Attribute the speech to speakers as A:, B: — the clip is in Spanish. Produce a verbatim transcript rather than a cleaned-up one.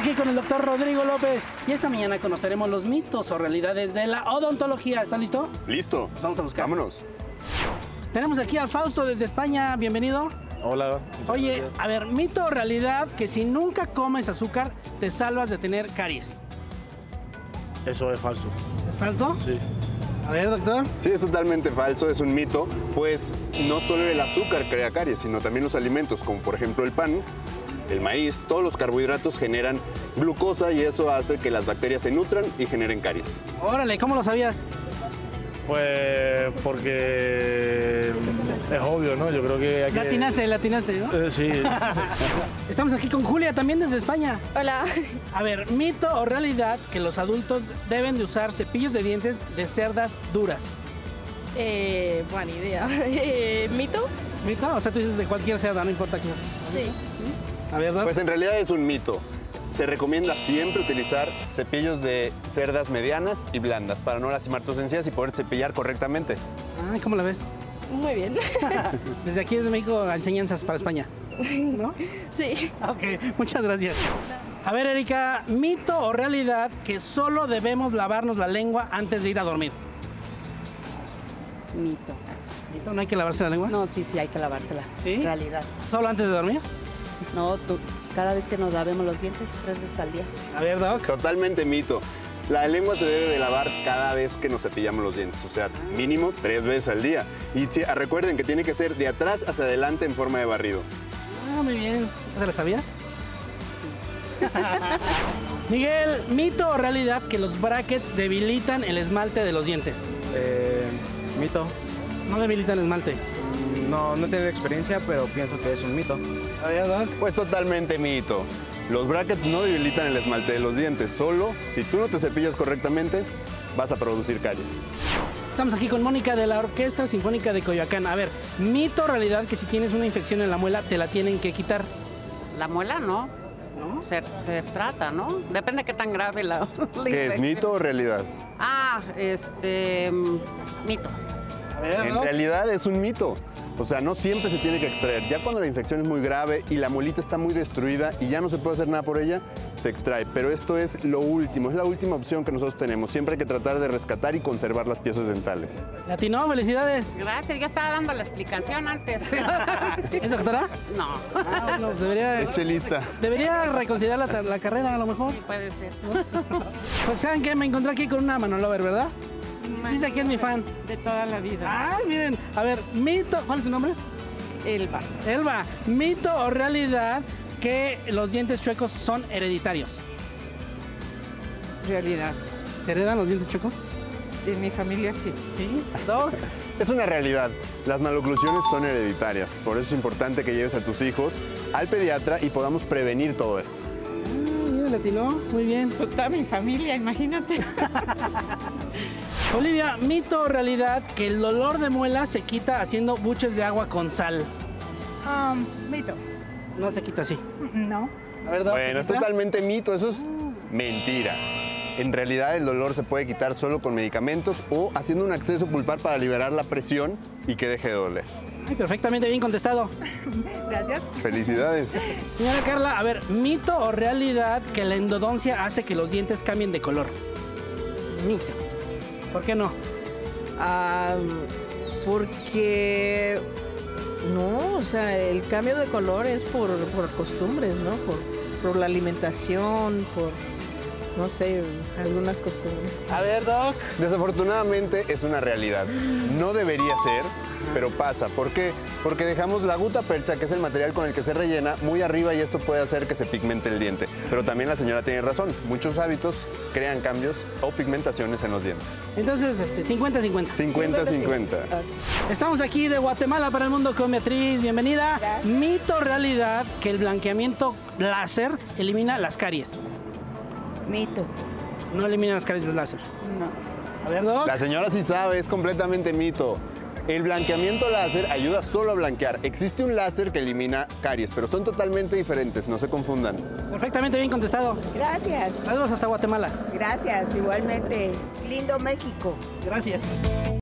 A: aquí con el doctor Rodrigo López y esta mañana conoceremos los mitos o realidades de la odontología. ¿Está listo?
B: Listo.
A: Vamos a buscar.
B: Vámonos.
A: Tenemos aquí a Fausto desde España. Bienvenido.
C: Hola.
A: Oye,
C: gracias.
A: a ver, mito o realidad que si nunca comes azúcar te salvas de tener caries.
C: Eso es falso.
A: ¿Es falso?
C: Sí.
A: A ver, doctor.
B: Sí, es totalmente falso, es un mito, pues no solo el azúcar crea caries, sino también los alimentos, como por ejemplo el pan, el maíz, todos los carbohidratos generan glucosa y eso hace que las bacterias se nutran y generen caries.
A: Órale, ¿cómo lo sabías?
C: Pues porque es obvio, ¿no? Yo creo que hay que...
A: Latinaste, latinaste, ¿no?
C: Eh, sí.
A: Estamos aquí con Julia, también desde España.
D: Hola.
A: A ver, mito o realidad que los adultos deben de usar cepillos de dientes de cerdas duras.
D: Eh, buena idea. Eh, ¿Mito?
A: ¿Mito? O sea, tú dices de cualquier cerda, no importa qué es.
D: Sí.
A: A ver, Doc.
B: Pues en realidad es un mito. Se recomienda siempre utilizar cepillos de cerdas medianas y blandas para no lastimar tus encías y poder cepillar correctamente.
A: Ay, ¿cómo la ves?
D: Muy bien.
A: Desde aquí, desde México, enseñanzas para España. ¿No?
D: Sí.
A: Ok, muchas gracias. A ver, Erika, ¿mito o realidad que solo debemos lavarnos la lengua antes de ir a dormir?
E: Mito.
A: ¿Mito? ¿No hay que lavarse la lengua?
E: No, sí, sí, hay que lavársela.
A: ¿Sí?
E: Realidad.
A: ¿Solo antes de dormir?
E: No, tú, cada vez que nos lavemos los dientes, tres veces al día.
A: A ver, Doc.
B: Totalmente mito. La lengua se debe de lavar cada vez que nos cepillamos los dientes, o sea, mínimo tres veces al día. Y sí, recuerden que tiene que ser de atrás hacia adelante en forma de barrido.
A: Ah, muy bien. ¿Se la sabías? Sí. Miguel, ¿mito o realidad que los brackets debilitan el esmalte de los dientes?
F: Eh, mito.
A: No debilitan el esmalte.
F: No, no he tenido experiencia, pero pienso que es un mito.
A: A ver, Doc.
B: Pues totalmente mito. Los brackets no debilitan el esmalte de los dientes, solo si tú no te cepillas correctamente vas a producir caries.
A: Estamos aquí con Mónica de la Orquesta Sinfónica de Coyoacán. A ver, ¿mito o realidad que si tienes una infección en la muela te la tienen que quitar?
G: La muela no,
A: ¿No?
G: se, se trata, ¿no? Depende de qué tan grave la, la
B: ¿Qué es
G: infección.
B: mito o realidad?
G: Ah, este, mm, mito.
A: A ver,
B: En
A: Doc.
B: realidad es un mito. O sea, no siempre se tiene que extraer. Ya cuando la infección es muy grave y la muelita está muy destruida y ya no se puede hacer nada por ella, se extrae. Pero esto es lo último, es la última opción que nosotros tenemos. Siempre hay que tratar de rescatar y conservar las piezas dentales.
A: Latino, felicidades.
G: Gracias, yo estaba dando la explicación antes.
A: ¿Es doctora?
G: No,
A: Ah, bueno, pues debería,
B: Es chelista.
A: debería reconsiderar la, la carrera a lo mejor.
G: puede ser.
A: Pues saben que me encontré aquí con una Manolover, ¿verdad? Dice que es mi fan.
G: De toda la vida.
A: Ay, miren. A ver, mito. ¿Cuál es su nombre?
G: Elba.
A: Elba. ¿Mito o realidad que los dientes chuecos son hereditarios?
H: Realidad.
A: ¿Se heredan los dientes chuecos?
H: De mi familia sí.
A: Sí. ¿Doc?
B: Es una realidad. Las maloclusiones son hereditarias. Por eso es importante que lleves a tus hijos al pediatra y podamos prevenir todo esto.
A: Ah, mira, latino. Muy bien.
H: Toda mi familia, imagínate.
A: Olivia, ¿mito o realidad que el dolor de muela se quita haciendo buches de agua con sal?
H: Um, mito.
A: No se quita así.
H: No.
A: A ver, Doc, ¿se
B: Bueno, es
A: quita?
B: totalmente mito. Eso es mentira. En realidad el dolor se puede quitar solo con medicamentos o haciendo un acceso pulpar para liberar la presión y que deje de doler.
A: Ay, perfectamente bien contestado.
H: Gracias.
B: Felicidades.
A: Señora Carla, a ver, ¿mito o realidad que la endodoncia hace que los dientes cambien de color?
E: Mito.
A: ¿Por qué no?
E: Ah, porque no, o sea, el cambio de color es por, por costumbres, ¿no? Por, por la alimentación, por, no sé, algunas costumbres.
A: A ver, Doc.
B: Desafortunadamente es una realidad. No debería ser, pero pasa. ¿Por qué? Porque dejamos la guta percha, que es el material con el que se rellena, muy arriba y esto puede hacer que se pigmente el diente. Pero también la señora tiene razón. Muchos hábitos crean cambios o pigmentaciones en los dientes.
A: Entonces, este, cincuenta cincuenta.
B: cincuenta cincuenta.
A: Estamos aquí de Guatemala para el mundo con Beatriz. Bienvenida.
E: Gracias.
A: ¿Mito o realidad que el blanqueamiento láser elimina las caries?
E: Mito.
A: No elimina las caries del láser.
E: No.
A: A ver, Doc.
B: La señora sí sabe, es completamente mito. El blanqueamiento láser ayuda solo a blanquear. Existe un láser que elimina caries, pero son totalmente diferentes, no se confundan.
A: Perfectamente bien contestado.
I: Gracias,
A: Saludos hasta Guatemala.
I: gracias, igualmente. Lindo México.
A: Gracias.